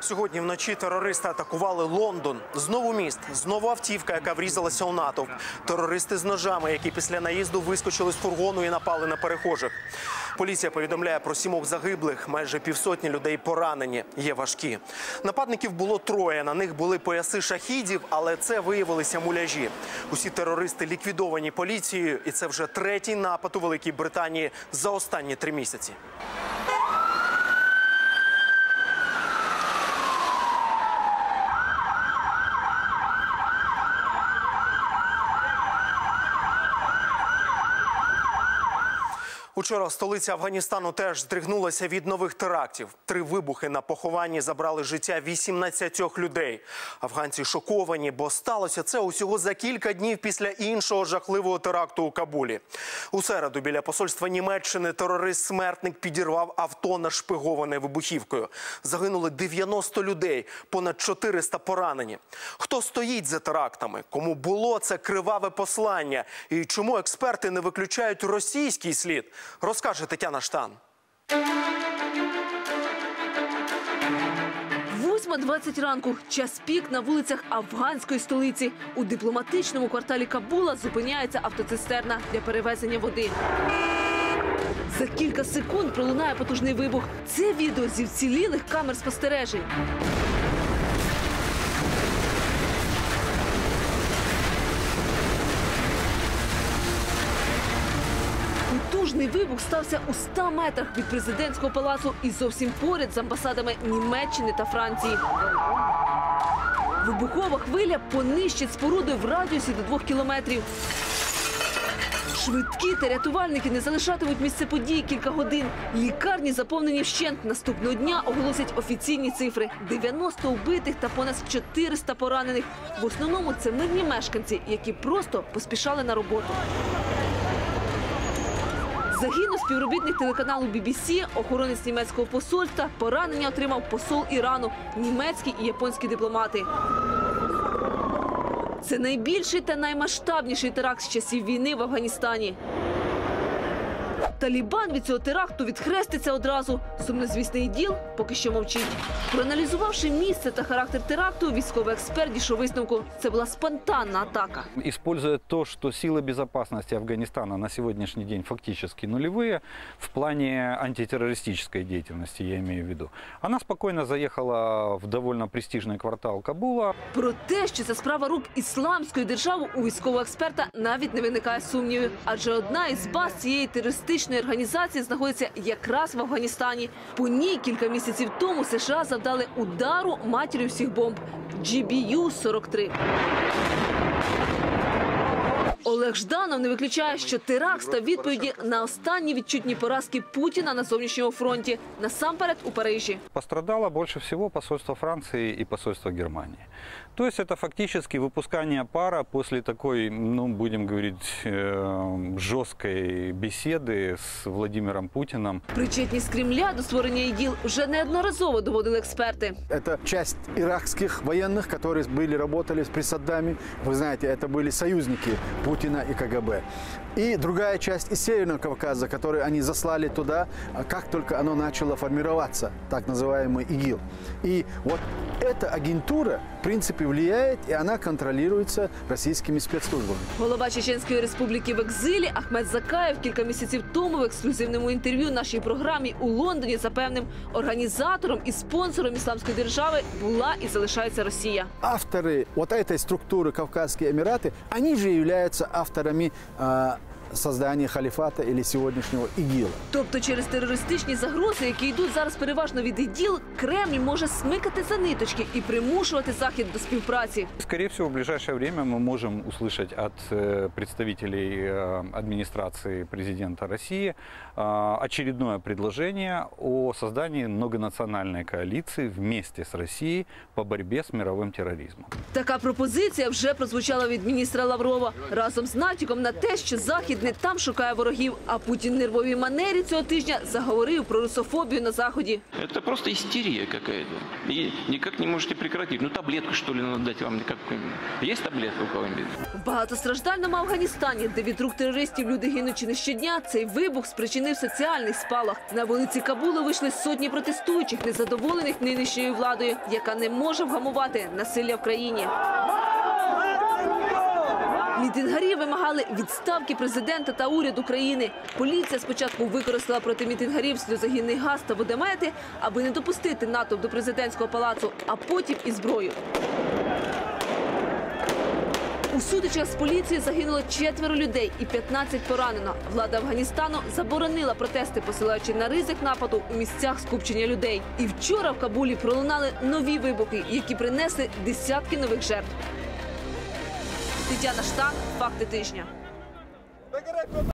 Сьогодні вночі терористи атакували Лондон. Знову міст, знову автівка, яка врізалася у натовп. Терористи з ножами, які після наїзду вискочили з фургону і напали на перехожих. Поліція повідомляє про 7 загиблих, майже півсотні людей поранені, є важкі. Нападників було 3, на них були пояси шахідів, але це виявилися муляжі. Усі терористи ліквідовані поліцією, і це вже 3-й напад у Великій Британії за останні 3 місяці. Учора столиця Афганістану теж здригнулася від нових терактів. 3 вибухи на похованні забрали життя 18 людей. Афганці шоковані, бо сталося це усього за кілька днів після іншого жахливого теракту у Кабулі. У середу біля посольства Німеччини терорист-смертник підірвав авто, нашпиговане вибухівкою. Загинули 90 людей, понад 400 поранені. Хто стоїть за терактами? Кому було це криваве послання? І чому експерти не виключають російський слід? Розкаже Тетяна Штан. 8:20 ранку. Час пік на вулицях афганської столиці. У дипломатичному кварталі Кабула зупиняється автоцистерна для перевезення води. За кілька секунд пролунає потужний вибух. Це відео зі вцілілих камер спостережень. Потужний вибух стався у 100 метрах від президентського палацу і зовсім поряд з амбасадами Німеччини та Франції. Вибухова хвиля понищить споруди в радіусі до 2 кілометрів. Швидкі та рятувальники не залишатимуть місце події кілька годин. Лікарні заповнені вщент. Наступного дня оголосять офіційні цифри. 90 вбитих та понад 400 поранених. В основному це мирні мешканці, які просто поспішали на роботу. Загинув співробітник телеканалу BBC, охоронець німецького посольства, поранення отримав посол Ірану, німецькі і японські дипломати. Це найбільший та наймасштабніший теракт з часів війни в Афганістані. Талібан від цього теракту відхреститься одразу. Сумнозвісний ІДІЛ поки що мовчить. Проаналізувавши місце та характер теракту, військовий експерт дійшов висновку – це була спонтанна атака. Используя то, что силы безопасности Афганистана на сегодняшний день фактически нулевые, в плане антитеррористической деятельности, я имею в виду, она спокойно заехала в довольно престижный квартал Кабула. Про те, що це справа рук ісламської держави, у військового експерта навіть не виникає сумнівів. Адже одна із баз цієї терористичної організації знаходиться якраз в Афганістані. По ній кілька місяців тому США завдали удару матір'ю всіх бомб – GBU-43. Олег Жданов не виключає, що теракт став відповіді на останні відчутні поразки Путіна на зовнішньому фронті, насамперед у Парижі. Пострадало больше всего посольство Франции и посольство Германии. То есть это фактически выпускание пара после такой, ну, будем говорить, жесткой беседы с Владимиром Путиным. Причетність Кремля до створення ІДІЛ вже неодноразово доводили експерти. Это часть иракских военных, которые работали при Саддаме. Вы знаете, это были союзники Путина и КГБ. И другая часть из Северного Кавказа, которую они заслали туда, как только оно начало формироваться, так называемый ИГИЛ. И вот эта агентура, в принципе, влияет, и она контролируется российскими спецслужбами. Голова Чеченської республіки в екзилі Ахмед Закаєв кілька місяців тому в ексклюзивному інтерв'ю нашій програмі у Лондоні запевнив, організатором і спонсором ісламської держави була і залишається Росія. Авторы вот этой структуры Кавказские Эмираты, они же являются авторами создання халіфата або сьогоднішнього ІГІЛа. Тобто через терористичні загрози, які йдуть зараз переважно від ІДІЛ, Кремль може смикати за ниточки і примушувати Захід до співпраці. Скорее всего, в ближайшее время мы можем услышать от представителей администрации президента России очередное предложение о создании многонациональной коалиции вместе с Россией по борьбе с мировым терроризмом. Така пропозиція вже прозвучала від міністра Лаврова разом з натяком на те, що Захід Захід не там шукає ворогів, а Путін в нервовій манері цього тижня заговорив про русофобію на Заході. Это просто истерия какая-то. И никак не можете прекратить. Ну, таблетку, что ли, надо дать вам. Есть таблетка у кого-нибудь? В багатостраждальному Афганістані, де від рук терористів люди гинуть чи не щодня, цей вибух спричинив соціальний спалах. На вулиці Кабулу вийшли сотні протестуючих, незадоволених нинішньою владою, яка не може вгамувати насилля в країні. Мітингарі вимагали відставки президента та уряду країни. Поліція спочатку використала проти мітингарів сльозогінний газ та водомети, аби не допустити натовп до президентського палацу, а потім і зброю. У сутичках з поліцією загинуло 4 людей і 15 поранено. Влада Афганістану заборонила протести, посилаючи на ризик нападу у місцях скупчення людей. І вчора в Кабулі пролунали нові вибухи, які принесли десятки нових жертв. Тетяна Штан, «Факти тижня».